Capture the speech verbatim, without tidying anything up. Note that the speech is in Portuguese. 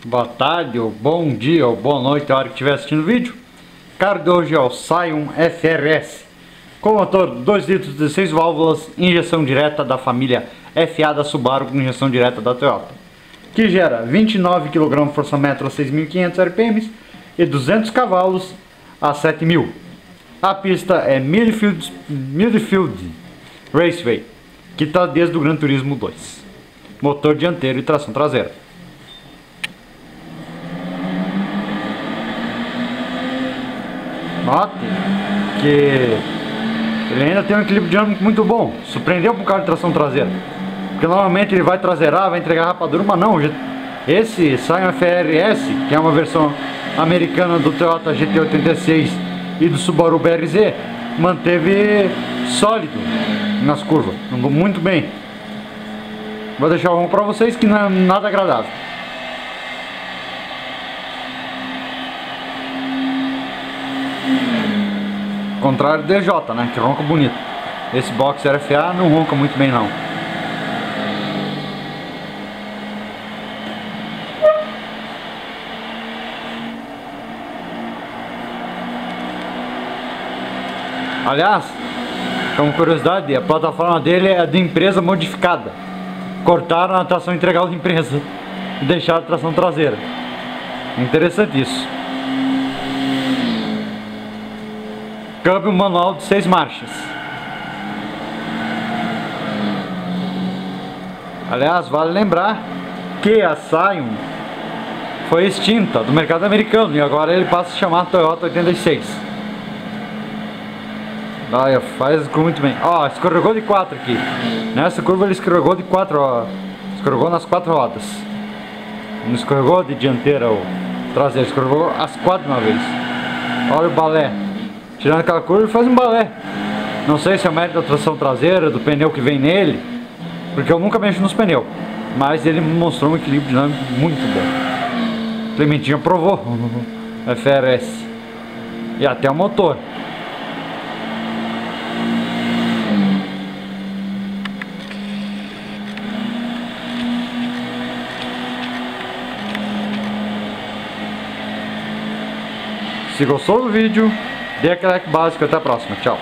Boa tarde, ou bom dia, ou boa noite, a hora que estiver assistindo o vídeo. Carro de hoje é o Scion F R S, com motor dois litros, dezesseis válvulas, injeção direta da família F A da Subaru com injeção direta da Toyota, que gera vinte e nove quilogramos força-metro a seis mil e quinhentos R P M e duzentos cavalos a sete mil. A pista é Millfield, Millfield Raceway, que está desde o Gran Turismo dois. Motor dianteiro e tração traseira. Note que ele ainda tem um equilíbrio dinâmico muito bom. Surpreendeu para um carro de tração traseira, porque normalmente ele vai traseirar, vai entregar rapadura, mas não. Esse Scion F R S, que é uma versão americana do Toyota G T oitenta e seis e do Subaru B R Z, manteve sólido nas curvas, andou muito bem. Vou deixar um para vocês que não é nada agradável. Contrário do D J, né, que ronca bonito. Esse Boxer F A não ronca muito bem não. Aliás, como curiosidade, a plataforma dele é de empresa modificada. Cortaram a tração integral da empresa e deixaram a tração traseira. Interessante isso. Câmbio manual de seis marchas. Aliás, vale lembrar que a Scion foi extinta do mercado americano e agora ele passa a se chamar Toyota oitenta e seis. Olha, faz muito bem. Ó, escorregou de quatro aqui. Nessa curva ele escorregou de quatro, ó. Escorregou nas quatro rodas. Não escorregou de dianteira ou traseira, escorregou as quatro de uma vez. Olha o balé. Tirando aquela curva, ele faz um balé. Não sei se é o mérito da tração traseira, do pneu que vem nele, porque eu nunca mexo nos pneus, mas ele mostrou um equilíbrio dinâmico muito bom. Clementinho aprovou F R S. E até o motor. Se gostou do vídeo, dê aquele like básico. Até a próxima. Tchau.